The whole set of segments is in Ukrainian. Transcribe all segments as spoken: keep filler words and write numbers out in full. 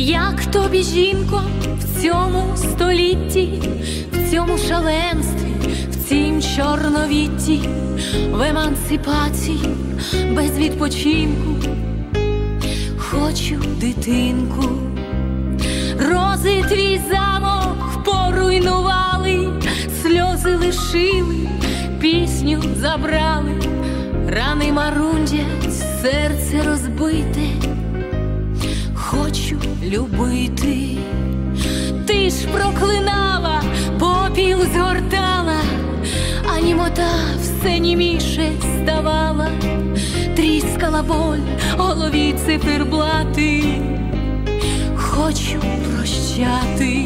Як тобі, жінко, в цьому столітті, в цьому шаленстві, в цім чорновітті, в емансипації, без відпочинку? Хочу дитинку. Рози твій замок поруйнували, сльози лишили, пісню забрали, рани марундять, серце розбите. Хочу любити. Ти ж проклинала, попіл згортала, а німота все німіше ставала. Тріскала боль, голові циферблати. Хочу прощати.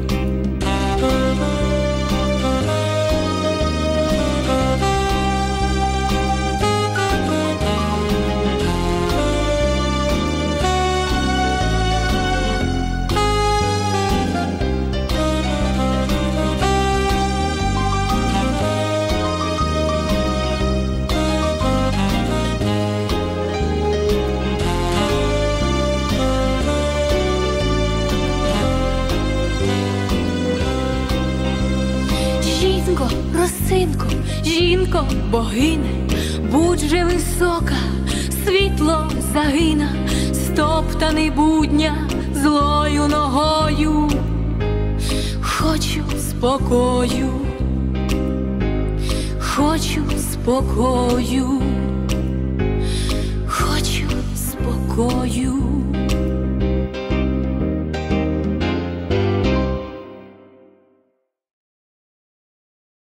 Жінко, росинко, жінко, богине, будь же висока, світло загина, стоптаний будня злою ногою. Хочу спокою, хочу спокою, хочу спокою.